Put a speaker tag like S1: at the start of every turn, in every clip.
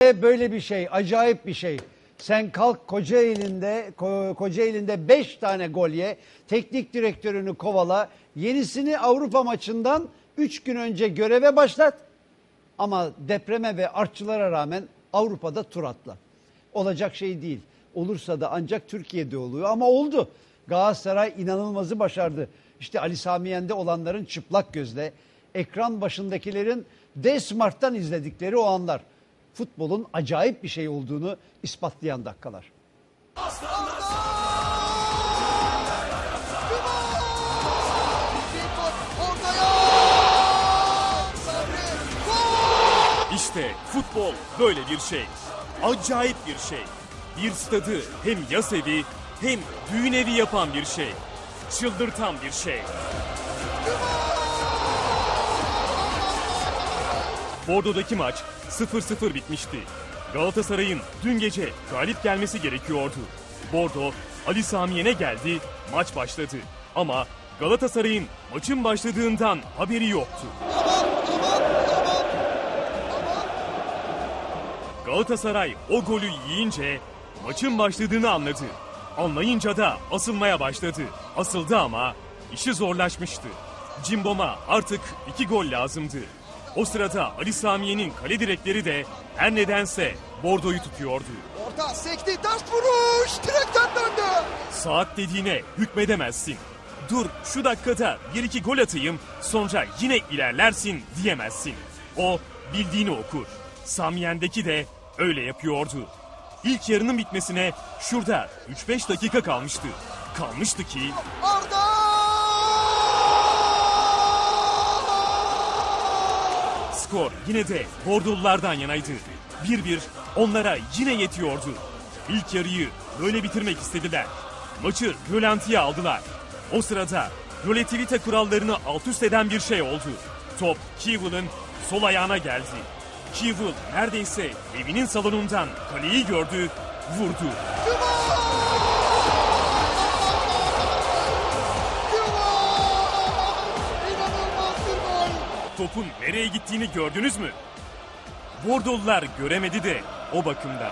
S1: Böyle bir şey, acayip bir şey. Sen kalk Kocaeli'nde 5 tane gol ye, teknik direktörünü kovala, yenisini Avrupa maçından 3 gün önce göreve başlat. Ama depreme ve artçılara rağmen Avrupa'da tur atla. Olacak şey değil. Olursa da ancak Türkiye'de oluyor ama oldu. Galatasaray inanılmazı başardı. İşte Ali Sami Yen'de olanların çıplak gözle, ekran başındakilerin D-Smart'tan izledikleri o anlar. Futbolun acayip bir şey olduğunu ispatlayan dakikalar.
S2: İşte futbol böyle bir şey. Acayip bir şey. Bir stadı hem yas evi hem düğün evi yapan bir şey. Çıldırtan bir şey. Bordo'daki maç 0-0 bitmişti. Galatasaray'ın dün gece galip gelmesi gerekiyordu. Bordo, Ali Sami Yen'e geldi, maç başladı. Ama Galatasaray'ın maçın başladığından haberi yoktu. Galatasaray o golü yiyince maçın başladığını anladı. Anlayınca da asılmaya başladı. Asıldı ama işi zorlaşmıştı. Cimbom'a artık 2 gol lazımdı. O sırada Ali Sami Yen'in kale direkleri de her nedense Bordo'yu tutuyordu.
S3: Orta sekti, ters vuruş, direkten döndü.
S2: Saat dediğine hükmedemezsin. Dur şu dakikada 1-2 gol atayım sonra yine ilerlersin diyemezsin. O bildiğini okur. Sami Yen'deki de öyle yapıyordu. İlk yarının bitmesine şurada 3-5 dakika kalmıştı. Kalmıştı ki...
S3: Arda!
S2: Skor yine de Bordolulardan yanaydı. 1-1 onlara yine yetiyordu. İlk yarıyı böyle bitirmek istediler. Maçı rölantiye aldılar. O sırada röletivite kurallarını alt üst eden bir şey oldu. Top Kievel'ın sol ayağına geldi. Kievel neredeyse evinin salonundan kaleyi gördü, vurdu. Topun nereye gittiğini gördünüz mü? Bordolular göremedi de o bakımdan.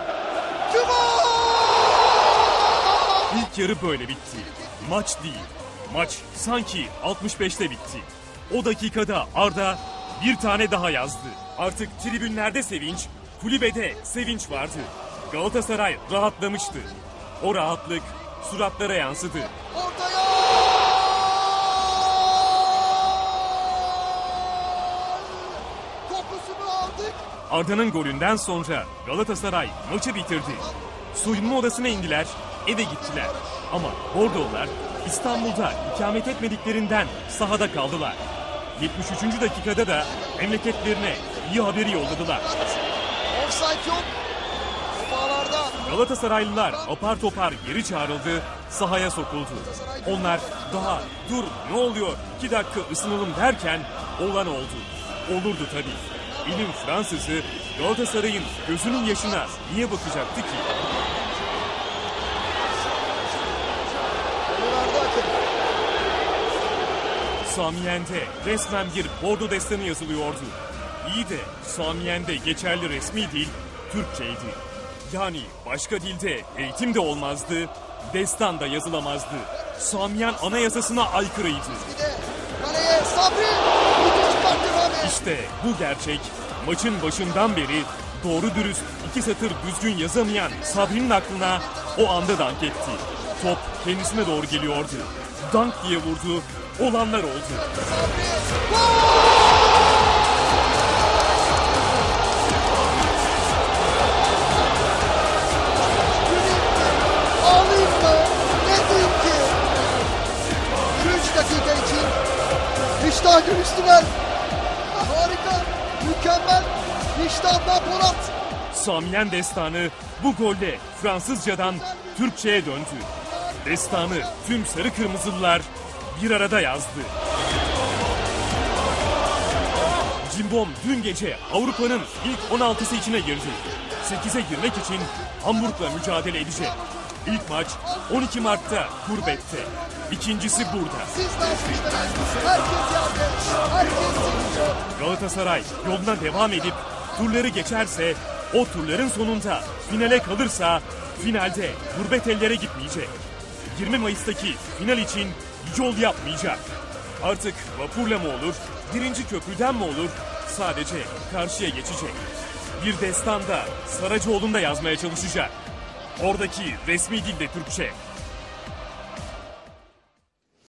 S2: İlk yarı böyle bitti. Maç değil. Maç sanki 65'te bitti. O dakikada Arda bir tane daha yazdı. Artık tribünlerde sevinç, kulübede sevinç vardı. Galatasaray rahatlamıştı. O rahatlık suratlara yansıdı.
S3: Ortaya! Kokusunu aldık.
S2: Arda'nın golünden sonra Galatasaray maçı bitirdi. Soyunma odasına indiler, eve gittiler. Ama Bordolular İstanbul'da ikamet etmediklerinden sahada kaldılar. 73. dakikada da memleketlerine iyi haberi yolladılar.
S3: Offside yok. Bağlarda.
S2: Galatasaraylılar apar topar geri çağrıldı, sahaya sokuldu. Onlar daha dur ne oluyor 2 dakika ısınalım derken olan oldu. Olurdu tabii. İlim Fransızı Galatasaray'ın gözünün yaşına niye bakacaktı ki? Sami Yen'de resmen bir Bordo destanı yazılıyordu. İyi de Sami Yen'de geçerli resmi dil Türkçeydi. Yani başka dilde eğitim de olmazdı, destan da yazılamazdı. Sami Yen anayasasına aykırıydı.
S3: Kaleye Sabri.
S2: İşte bu gerçek maçın başından beri doğru dürüst 2 satır düzgün yazamayan Sabri'nin aklına o anda dank etti. Top kendisine doğru geliyordu. Dank diye vurdu. Olanlar oldu.
S3: Ağlayayım mı? Ne diyeyim ki? 3 dakika için iştah görüştüler. Harika, mükemmel. İştahla Polat.
S2: Sami Yen destanı bu golle Fransızcadan Türkçe'ye döndü. Destanı tüm sarı kırmızılılar bir arada yazdı. Cimbom dün gece Avrupa'nın ilk 16'sı içine girdi. 8'e girmek için Hamburg'la mücadele edecek. İlk maç 12 Mart'ta Gurbet'te. İkincisi burada.
S3: Siz nasılsınız? Herkes yardım. Herkes seviyor.
S2: Galatasaray yoluna devam edip turları geçerse O turların sonunda finale kalırsa finalde gurbet ellere gitmeyecek. 20 Mayıs'taki final için yol yapmayacak. Artık vapurla mı olur, birinci köprüden mi olur, sadece karşıya geçecek. Bir destan da Saracoğlu'nda yazmaya çalışacak. Oradaki resmi dilde Türkçe.